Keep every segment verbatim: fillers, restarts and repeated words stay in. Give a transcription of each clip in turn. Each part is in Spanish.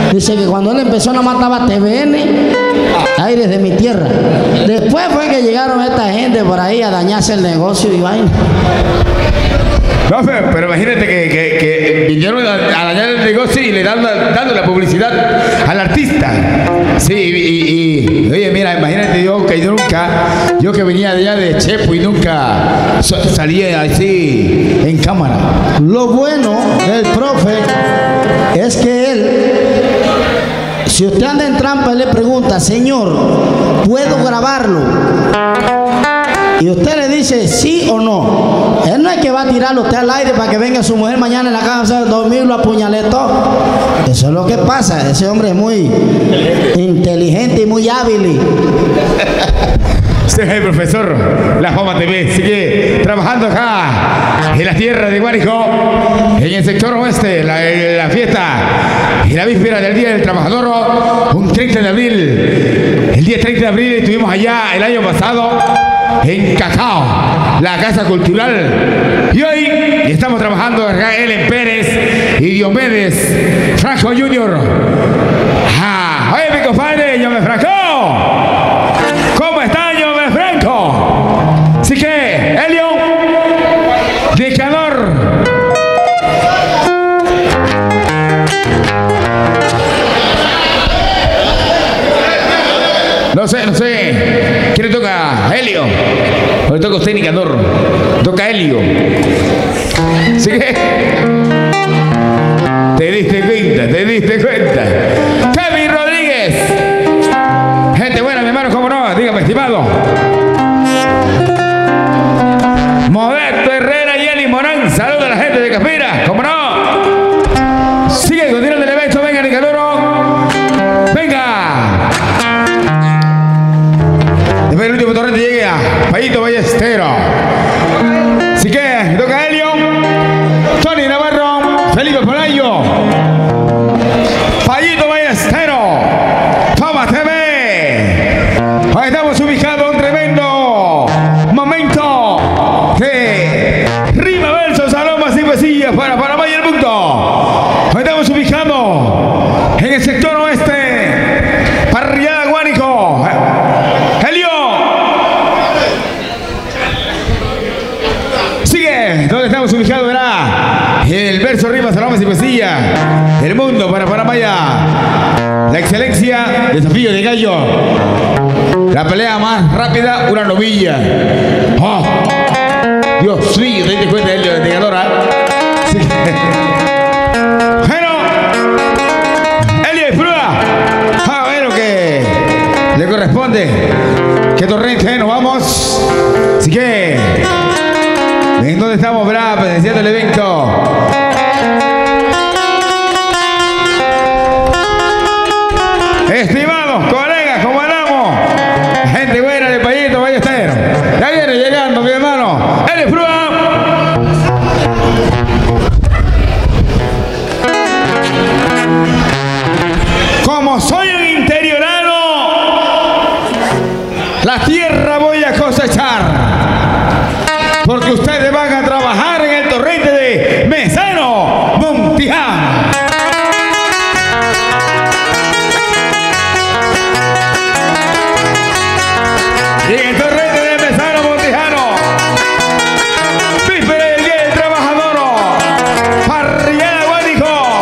Dice que cuando él empezó nada más estaba T V N, Aires de mi Tierra. Después fue que llegaron esta gente por ahí a dañarse el negocio y vaina. No, pero, pero imagínate que, que, que vinieron a, a dañar el negocio y le dan dando la publicidad al artista. Sí, y, y oye, mira, imagínate yo que yo nunca, yo que venía de allá de Chepo y nunca so, salía así en cámara. Lo bueno del profe es que él, si usted anda en trampa, él le pregunta, señor, ¿puedo grabarlo? Y usted le dice sí o no. Él no es que va a tirarlo usted al aire para que venga su mujer mañana en la casa a dormir y lo apuñale todo. Eso es lo que pasa. Ese hombre es muy inteligente y muy hábil. Usted es el profesor La Fama T V, sigue trabajando acá en la tierra de Guárico, en el sector oeste, la, la fiesta y la víspera del Día del Trabajador, un treinta de abril. El día treinta de abril estuvimos allá el año pasado en Cacao, la Casa Cultural. Y hoy estamos trabajando acá Ellen Pérez y Diomedes Franco junior Ah, oye, mi compadre, yo me Franco. ¿Cómo está, yo me Franco? Así que, Elio, dictador. No sé, no sé. ¿Quién le toca? Helio. ¿O le toca a usted, Nicanor? Toca Helio. Así que te diste cuenta, te diste cuenta. Kevin Rodríguez. Gente buena, mi hermano, ¿cómo no? Dígame, estimado. Modesto Herrera y Eli Morán. Saluda a la gente de Caspira, ¿cómo no? Sigue continuando el evento. Venga, Nicanor. Venga. Después el último torrente llegue a Payito Ballestero. Así que toca Helio, Tony Navarro, Felipe Polayo, Payito Ballestero, Fama T V. Ahí estamos ubicados, un tremendo momento de rima, versos, aromas y poesías para Panamá y el mundo. Ahí estamos ubicados en el sector oeste, Parrillada Guárico. Helio. Sigue, donde estamos ubicados, verá. El verso, rimas, aromas y poesía. El mundo para Panamá. La excelencia, desafío de gallo. La pelea más rápida, una novilla. Oh, Dios mío, te diste cuenta, Helio, de ganadora. Sí. Bueno, Helio y Frua. Ah, bueno, que le corresponde. Que torrente, nos vamos. Así que, ¿en dónde estamos, Bra? Presenciando el evento. Estimados colegas, ¿cómo andamos? Gente buena de Payito Ballestero. Ya viene llegando, mi hermano. Él es Frua. Como soy un interiorano, la tierra voy a cosechar, porque ustedes van a trabajar en el torrente de Mesano Montiján. Y en el torrente de Mesano Montijano, víspera del Día del Trabajador, Parrillada Guárico,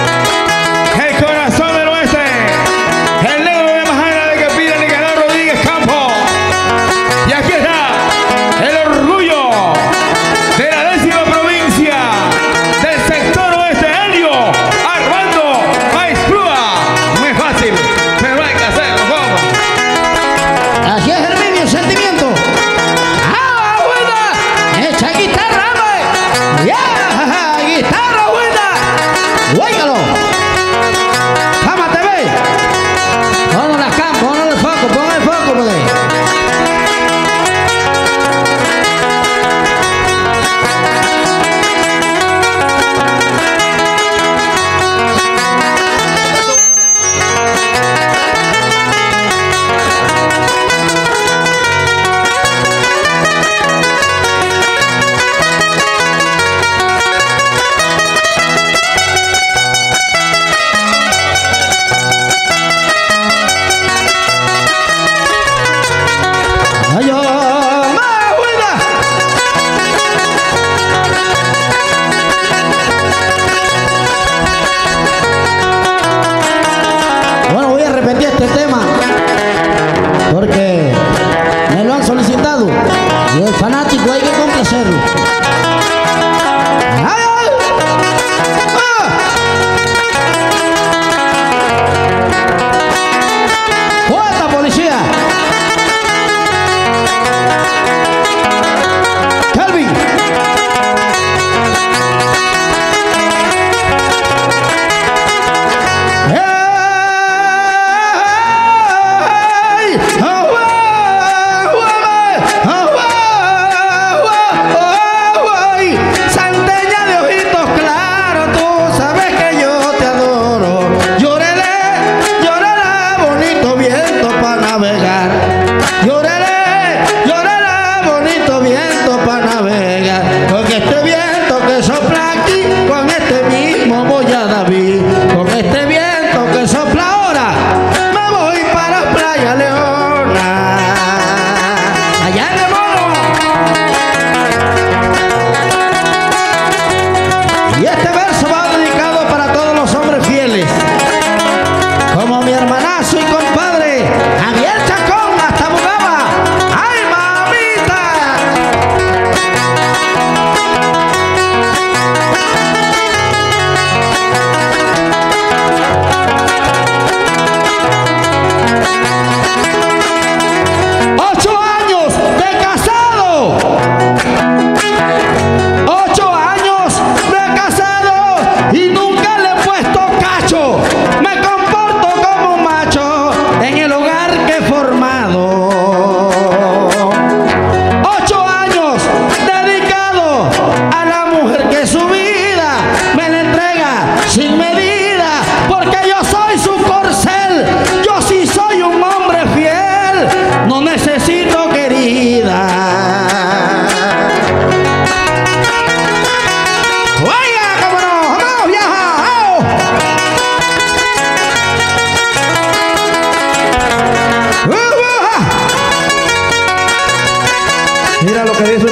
el corazón del oeste, el negro de Majara de Caspira, Nicanor Rodríguez.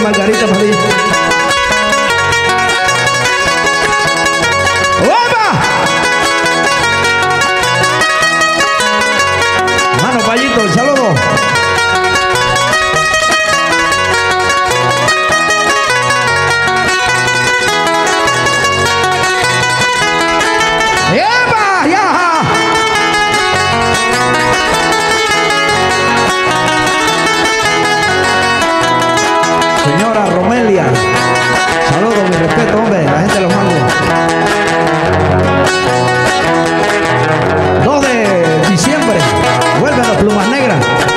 Margarita Padilla. ¡Opa! Mano Payito, el saludo. ¡Epa! ¡Ya! Señora Romelia, saludos, mi respeto, hombre, la gente de los mangos. dos de diciembre, vuelven las Plumas Negras.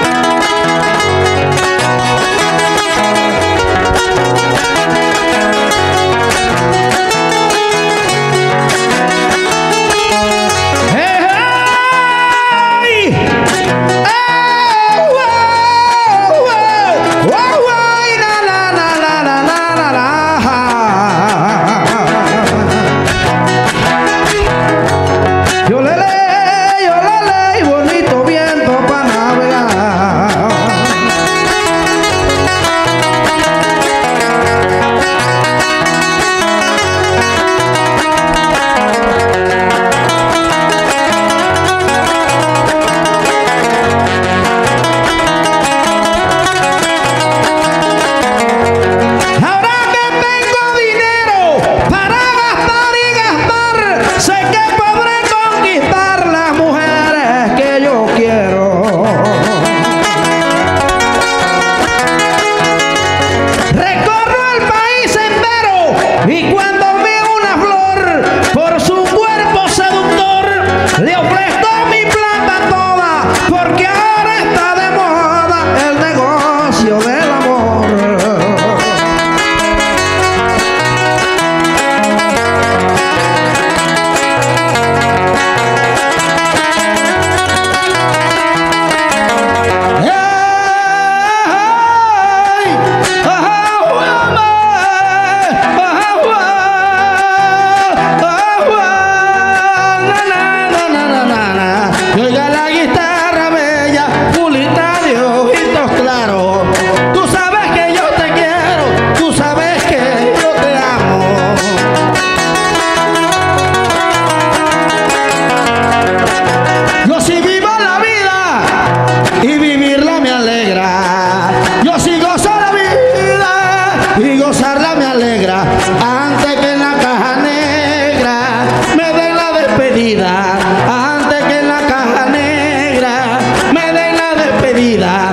Antes que en la caja negra me den la despedida,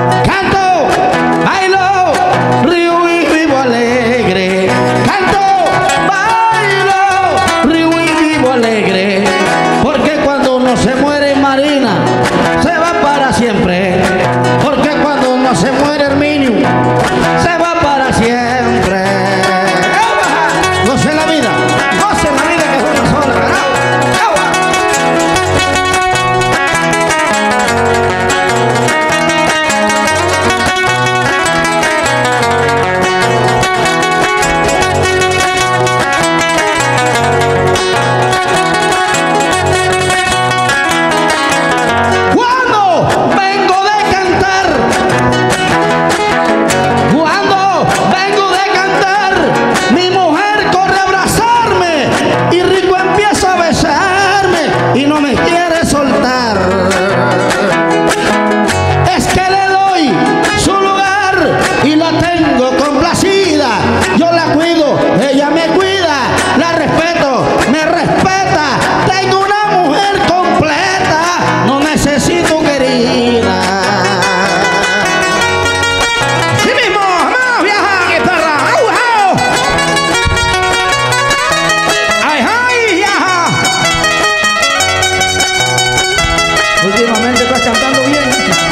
canto, bailo, río y vivo alegre. Canto, bailo, río y vivo alegre. Porque cuando uno se muere, Marina, se va para siempre. Porque cuando uno se muere, Herminio, se va para siempre. Goce la vida, goce la vida que es una sola, ¿verdad? Y no me quiere soltar. Es que le doy su lugar y la tengo complacida. Yo la cuido, ella me cuida, la respeto, me respeta. Tengo una mujer completa, no necesito querida. Sí mismo, vamos, viaja, guitarra. ¡Au, au! ¡Ay, ay, viaja! Últimamente estás cantando bien.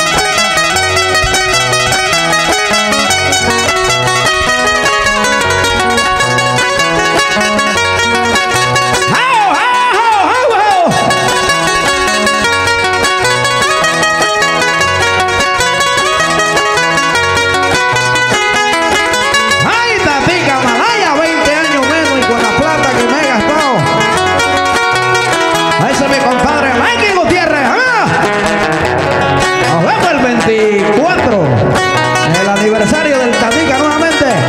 ¡Au, au, au, au! ¡Ay, Tatica Malaya! veinte años menos y con la plata que me he gastado. Ahí se mi compadre Mikey Gutiérrez. Nos vemos el veinticuatro, el aniversario del Tatica nuevamente.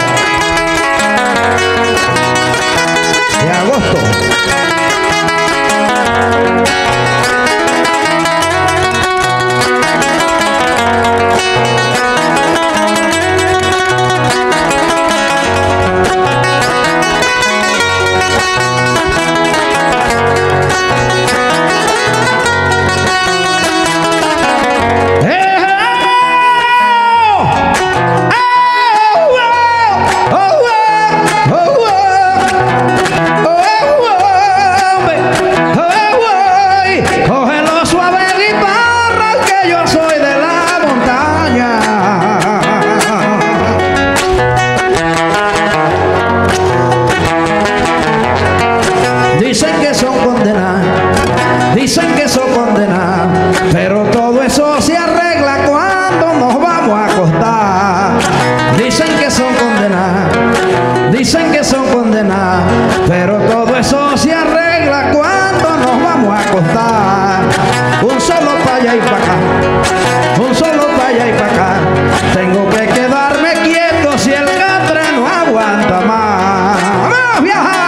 Dicen que son condenados, pero todo eso se arregla cuando nos vamos a acostar. Dicen que son condenados, dicen que son condenados, pero todo eso se arregla cuando nos vamos a acostar. Un solo para allá y para acá, un solo para allá y para acá. Tengo que quedarme quieto si el catre no aguanta más. ¡Vamos, viajar!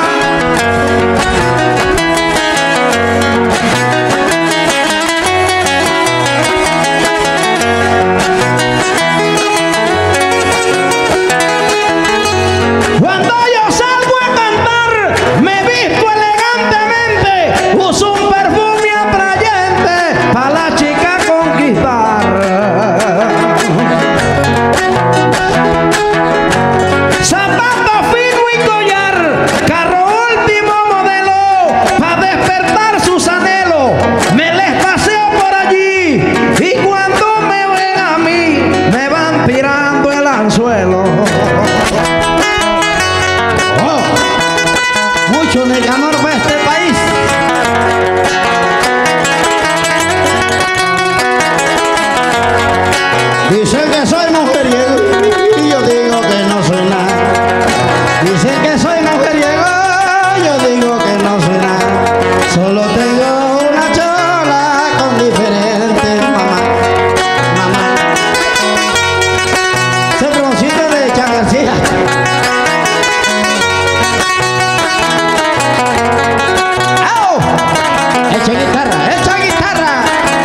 Cuando yo salgo a cantar, me visto elegantemente, uso un perfume atrayente para la chica conquistar. Zapato fino y collar, carro último modelo, para despertar sus anhelos. Me les paseo por allí y cuando me ven a mí, me van tirando el anzuelo. Mucho Nicanor para este país. Dicen que soy mujeriego y yo digo que no soy nada. Dicen que soy mujeriego, yo digo que no soy nada. Solo tengo una chola con diferentes mamá. Mamá. Ese broncito de Chagarcía. Echa guitarra, echa guitarra.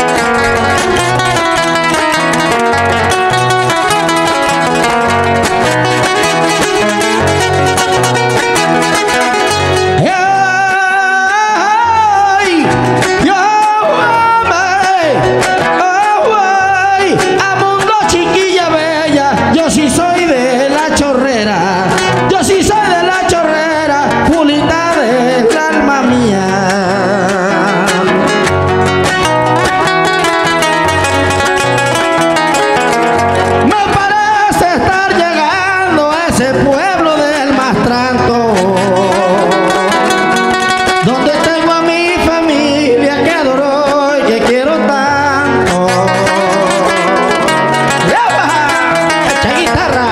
Ay, yo amé, oh, ay, a mundo chiquilla bella, yo sí soy de la chorrera, yo sí soy de la chorrera, pulita del alma mía. Pueblo del Mastranto, donde tengo a mi familia que adoro y que quiero tanto. ¡Echa guitarra!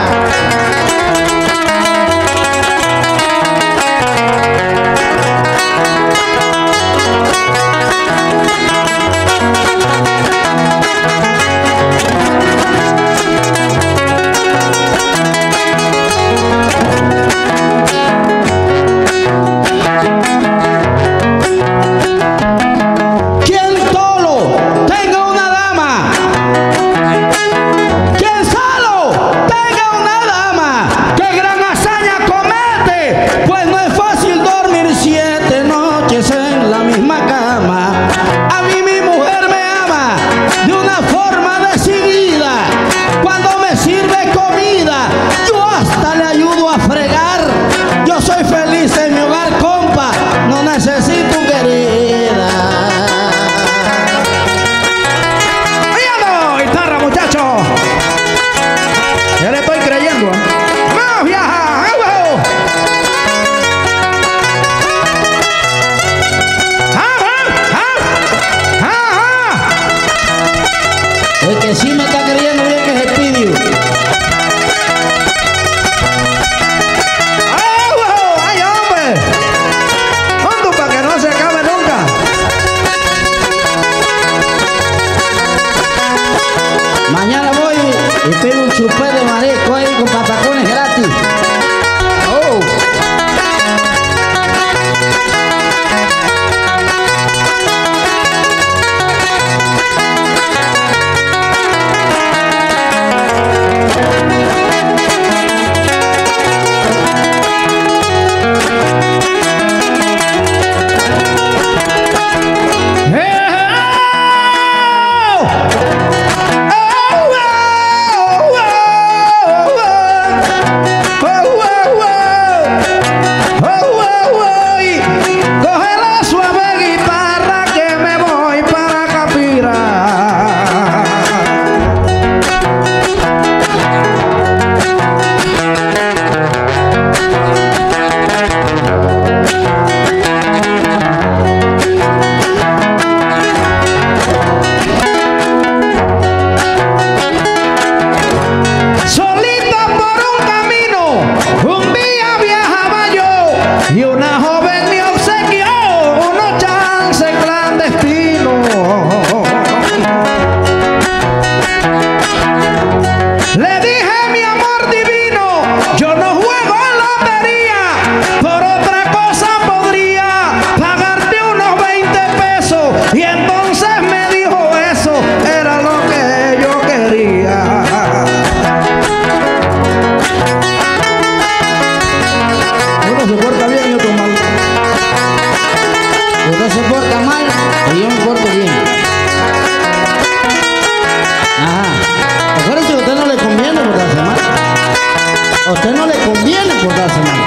se porta mal y yo me porto bien. Ajá. Acuérdense que a usted no le conviene portarse mal. A usted no le conviene portarse mal.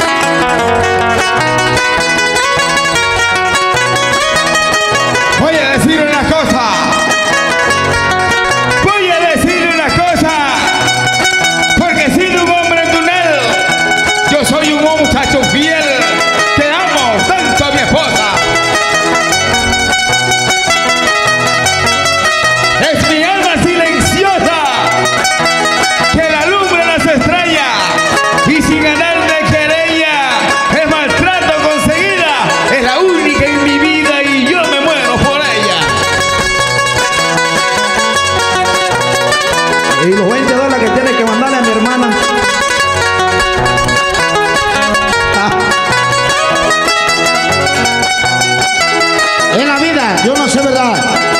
Voy a decir una cosa. Voy a decir una cosa. Porque he sido un hombre en tunel. Yo soy un muchacho fiel que amo tanto a mi esposa. Es mi alma silenciosa que la alumbra las estrellas y sin ganar de querella el maltrato conseguida es la única en mi vida y yo me muero por ella. Y los veinte dólares que tiene que mandarle a mi hermana. Ah. En la vida, yo no sé verdad.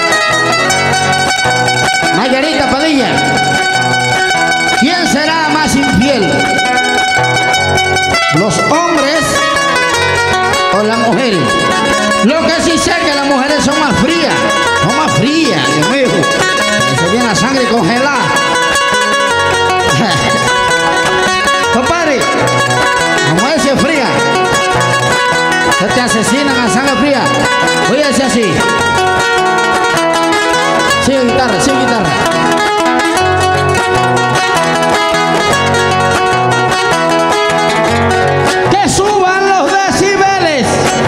Margarita Padilla, ¿quién será más infiel? ¿Los hombres o las mujeres? Lo que sí sé es que las mujeres son más frías, son más frías, Dios mío, se viene la sangre congelada. Compadre, las mujeres se frían, se te asesinan a sangre fría. Voy a decir así. Sigue guitarra, sigue guitarra. Que suban los decibeles.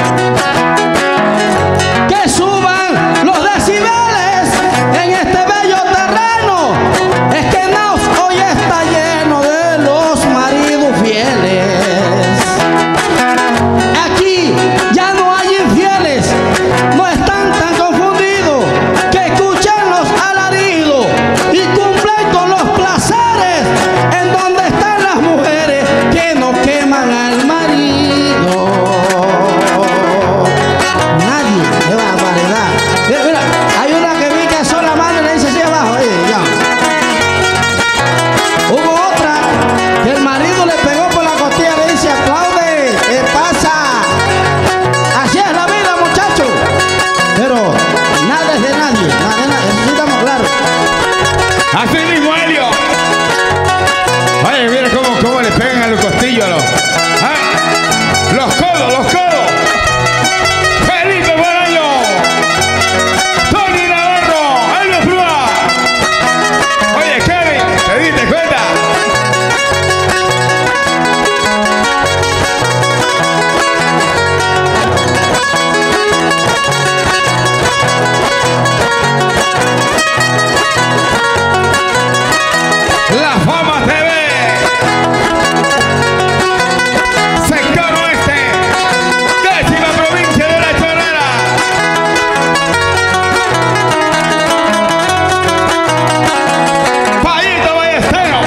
Que suban los decibeles en este bello terreno. Es que Naos hoy está lleno de los maridos fieles. Aquí ya no hay infieles. No están tan confundidos. Que escuchen los alaridos y cumplen con los placeres en donde están las mujeres que no queman al marido. Nadie, qué barbaridad. Mira, mira, hay una que vi que son la mano y le dice así abajo, eh, ya. Hubo otra que el marido le pegó por la costilla y le dice, aplaude, ¿qué pasa? Así es la vida, muchachos. Pero nada es de nadie, nada de nadie, eso sí estamos claros. Así mismo, Helio. Oye, mira cómo, cómo le pegan a los costillos a los, ¿ah? Los codos, los codos. Felipe Bolaño, Tony Navarro, Elvio Frua. Oye, Kevin, ¿te diste cuenta? La Fama T V. Sector Oeste. Décima provincia de La Chorrera. Payito Ballestero.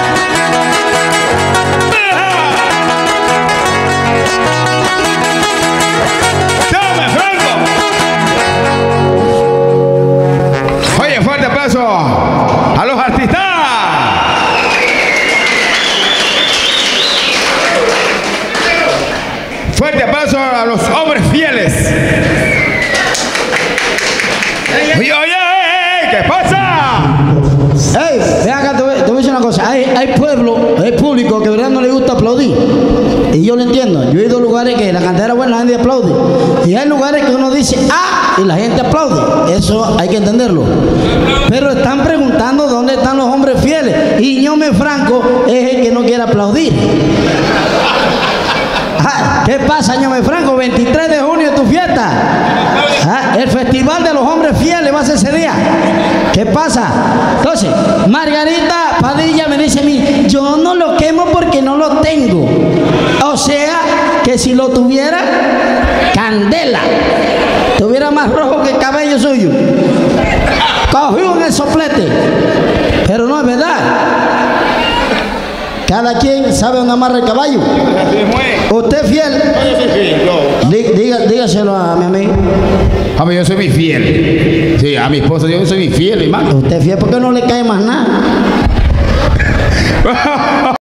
Dame Franco. Oye, fuerte aplauso a los artistas. Fuerte aplauso a los hombres fieles. Oye, oye, ¿qué pasa? Ey, ven acá, te voy, te voy a decir una cosa. Hay, hay pueblo, hay público que de verdad no le gusta aplaudir. Y yo lo entiendo. Yo he ido a lugares que la cantidad buena, la gente aplaude. Y hay lugares que uno dice, ah, y la gente aplaude. Eso hay que entenderlo. Pero están preguntando dónde están los hombres fieles. Y Ñome Franco es el que no quiere aplaudir. Ah, ¿qué pasa, Ñome Franco? veintitrés de junio es tu fiesta. Ah, el festival de los hombres fieles va a ser ese día. ¿Qué pasa? Entonces, Margarita Padilla me dice a mí, yo no lo quemo porque no lo tengo. O sea, que si lo tuviera, candela. Tuviera más rojo que el cabello suyo. Cogió en el soplete. Pero no es verdad. Cada quien sabe dónde amarra el caballo. ¿Usted es fiel? Dí- diga- dígaselo a mi amigo. A mí yo soy mi fiel. Sí, a mi esposa yo soy mi fiel, hermano. ¿Usted es fiel porque no le cae más nada?